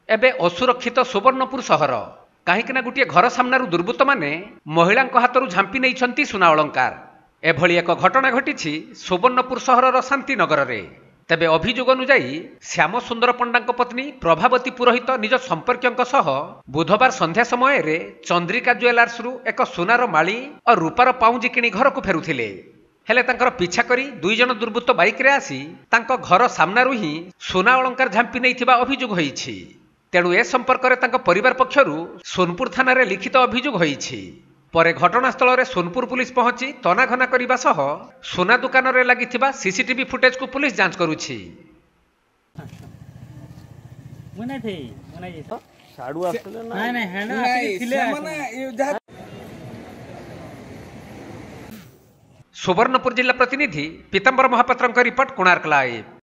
एबे असुरक्षित सुवर्णपुर सहर कहीं गोटे घर सामना दुर्बृत्त माने महिला हाथरू झांपी नहीं सुना अलंकार। एभली एक घटना घटी सुवर्णपुर सहर शांतिनगर में। तेबे अभियोग अनुजाई श्याम सुंदर पंडा पत्नी प्रभावती पुरोहित निज संपर्क बुधवार संध्या समय चंद्रिका ज्वेलर्स रु एक सुनार माली और रूपार पाउंजी किणी घर को फेरुथिले। हेले तांकर पिछा करी दुई जन दुर्बृत्त बाइक रे आसी तांको घर सामनारू ही सुना अलंकार झांपी नहीं अभियोग होईछि। तेणु ए संपर्क में तांको परिवार पक्षरु सोनपुर थाना रे लिखित अभियोग होईछि। परे घटनास्थल में सोनपुर पुलिस पहुंची तनाघना करने सह सुना दुकान रे लागिथिबा सीसीटीवी फुटेज को पुलिस जांच करुछि। सुवर्णपुर जिला प्रतिनिधि पीताम्बर महापात्र रिपोर्ट कोणार्क लाइव।